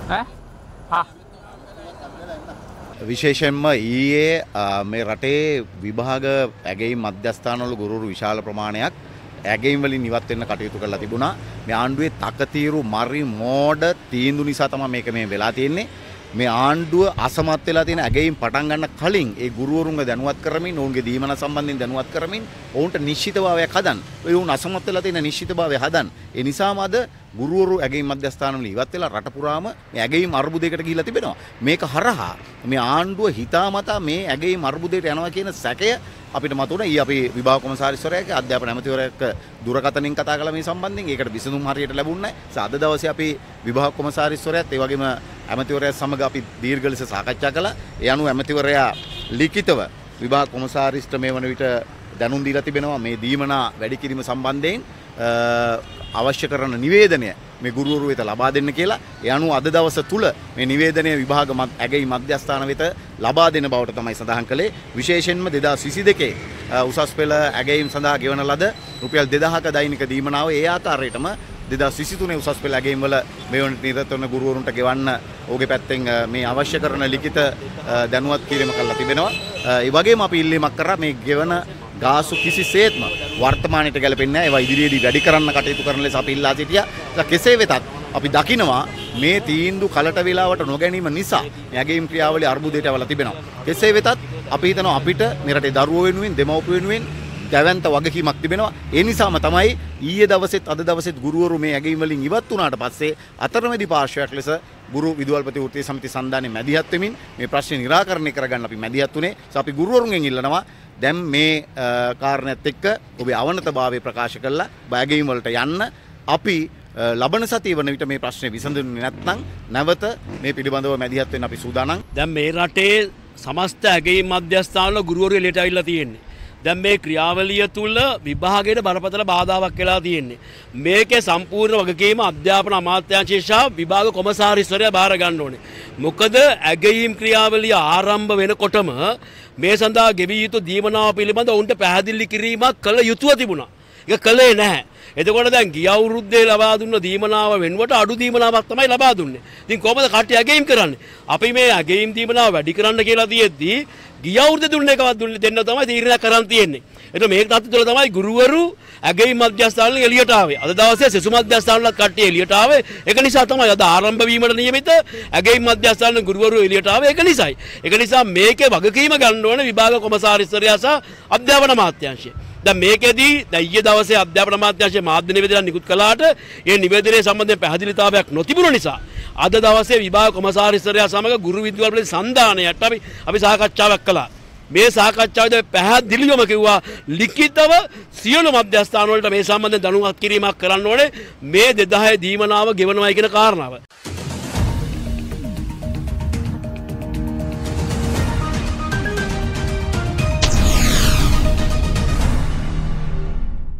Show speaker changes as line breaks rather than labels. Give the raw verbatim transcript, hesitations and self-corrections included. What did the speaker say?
විශේෂයෙන්ම ඊයේ මේ රටේ විභාග ඇගයීම් මධ්‍යස්ථානවල ගුරුවරු විශාල ප්‍රමාණයක් ඇගයීම් වලින් ඉවත් වෙන්න කටයුතු කරලා තිබුණා. මේ ආණ්ඩුවේ තකතිරු මරි මෝඩ තීන්දුව නිසා තමයි මේක මේ වෙලා තියෙන්නේ. මේ ආණ්ඩුව අසමත් වෙලා තියෙන ඇගයීම් පටන් ගන්න කලින් ඒ ගුරුවරුන්ව දැනුවත් කරමින් ඔවුන්ගේ දීමන සම්බන්ධයෙන් දැනුවත් කරමින් ඔවුන්ට නිශ්චිතභාවයක් හදන්න. ඒ වුන් අසමත් වෙලා තියෙන නිශ්චිතභාවය හදන්න. ඒ නිසාම අද ගුරුවරු ඇගයීම් මධ්‍යස්ථානවල ඉවත් වෙලා රට පුරාම මේ ඇගයීම් අර්බුදයකට ගිහිලා තිබෙනවා. මේක හරහා මේ ආණ්ඩුව හිතාමතා මේ ඇගයීම් අර්බුදයට යනවා කියන සැකය අපිට මතුවන ඊ අපි විභාග කොමසාරිස්වරයාගේ අධ්‍යාපන ඇමතිවරයෙක් දුරකථනින් කතා කළා මේ සම්බන්ධයෙන්. ඒකට විසඳුම් හරියට ලැබුණේ නැහැ. අද දවසේ අපි විභාග කොමසාරිස්වරයාත් ඒ වගේම ඇමතිවරයාත් සමග අපි දීර්ඝ ලෙස සාකච්ඡා කළා. ඒ අනුව ඇමතිවරයා ලිඛිතව විභාග කොමසාරිස්ට මේ වන විට දැනුම් දීලා තිබෙනවා මේ දීමනා වැඩි කිරීම සම්බන්ධයෙන් අවශ්‍ය කරන නිවේදනය මේ ගුරුවරු වෙත ලබා දෙන්න කියලා. ඒ අනුව අද දවස තුල මේ නිවේදනය විභාග ඇගයීම් මධ්‍යස්ථාන වෙත ලබා දෙන බවට තමයි සඳහන් කළේ. විශේෂයෙන්ම දෙදාස් විසිදෙකේ උසස් පෙළ ඇගයීම් සඳහා ගෙවන ලද රුපියල් දෙදහක දෛනික දීමනාව ඒ ආකාරයටම දෙදාස් විසිතුනේ උසස් පෙළ ඇගයීම් වල මේ වන නිරත වන ගුරුවරුන්ට ගෙවන්න ඔහුගේ පැත්තෙන් මේ අවශ්‍ය කරන ලිඛිත දැනුවත් කිරීම කළා තිබෙනවා. ඒ වගේම අපි ඉල්ලීමක් කරා මේ ගෙවන ගාසු කිසිසේත්ම වර්තමානයට ගැලපෙන්නේ නැහැ. ඒවා ඉදිරියේදී වැඩි කරන්න කටයුතු කරන ලෙස අපි ඉල්ලා සිටියා. කෙසේ වෙතත් අපි දකිනවා මේ තීන්දුව කලට වේලාවට නොගැනීම නිසා ඇගයීම් ක්‍රියාවලිය අර්බුදයට අවලා තිබෙනවා. කෙසේ වෙතත් අපි හිතනවා අපිට මේ රටේ දරුවෝ වෙනුවෙන් දෙමව්පියෝ වෙනුවෙන් දැවැන්ත වගකීමක් තිබෙනවා. ඒ නිසාම තමයි ඊයේ දවසෙත් අද දවසෙත් ගුරුවරු මේ ඇගයීම් වලින් ඉවත් වුණාට පස්සේ අතරමැදි පාර්ශ්වයක් ලෙස ගුරු විදුහල්පති වෘත්තීය සමිති සන්ධානයේ මැදිහත් වෙමින් මේ ප්‍රශ්නේ निराකරණය කරගන්න අපි මැදිහත් වුණේ. අපි ගුරුවරුන්ගෙන් ඉල්ලනවා දැන් මේ කාරණේත් එක්ක ඔබේ අවනතභාවය ප්‍රකාශ කළා බයගීම් වලට යන්න. අපි ලබන සතිය වන විට මේ ප්‍රශ්නේ විසඳුනේ නැත්නම් නැවත මේ පිළිබඳව මැදිහත් වෙන්න අපි සූදානම්.
දැන් මේ රටේ සමස්ත ඇගයීම් මධ්‍යස්ථානවල ගුරුවරු එළියට අවිල්ලා තියෙන්නේ. දැන් මේ ක්‍රියාවලිය තුල විභාගයට බරපතල බාධාවක් වෙලා තියෙන්නේ. මේකේ සම්පූර්ණ වගකීම අධ්‍යාපන අමාත්‍යාංශය සහ විභාග කොමසාරිස්වරයා බාර ගන්න ඕනේ. මොකද ඇගයීම් ක්‍රියාවලිය ආරම්භ වෙනකොටම මේ සඳහා ගෙවිය යුතු දීමනාව පිළිබඳ උන්ට පැහැදිලි කිරීමක් කළ යුතුව තිබුණා. ඒක කළේ නැහැ. එතකොට දැන් ගිය අවුරුද්දේ ලබා දුන්න දීමනාව වෙනුවට අඩු දීමනාවක් තමයි ලබා දුන්නේ. ඉතින් කොහොමද කට්ටිය ඇගයීම් කරන්නේ? අපි මේ ඇගයීම් දීමනාව වැඩි කරන්න කියලා තියෙද්දී ගිය අවුරුද්දේ දුන්න එකවත් දුන්නේ දෙන්න තමයි තීරණයක් කරන් තියෙන්නේ. එතකොට මේක තත්ත්ව තුළ තමයි ගුරුවරු ඇගයීම් මධ්‍යස්ථානවල එළියට ආවේ. අද දවසේ සෙසු මධ්‍යස්ථානවලත් කට්ටිය එළියට ආවේ. ඒක නිසා තමයි අද ආරම්භ වීමට නියමිත ඇගයීම් මධ්‍යස්ථානවල ගුරුවරු එළියට ආවේ. ඒක නිසායි. ඒක නිසා මේකේ වගකීම ගන්න ඕනේ විභාග කොමසාරිස්වරයා සහ අධ්‍යාපන අමාත්‍යාංශය. දැන් මේකෙදී දැන් ඊයේ දවසේ අධ්‍යාපන අමාත්‍යාංශයේ මාධ්‍ය නිවේදනයක් නිකුත් කළාට ඒ නිවේදනයේ සම්බන්ධයෙන් පැහැදිලිතාවයක් නොතිබුණ නිසා අද දවසේ විභාග කොමසාරිස්වරයා සමග ගුරු විද්‍යාලවල සන්ධානයට අපි අපි සාකච්ඡාවක් කළා. මේ සාකච්ඡාවේදී පැහැදිලිවම කිව්වා ලිඛිතව සියලු මධ්‍යස්ථාන වලට මේ සම්බන්ධයෙන් දැනුවත් කිරීමක් කරන්න ඕනේ මේ දෙදහය දීමනාව ගෙවනවායි කියන කාරණාව.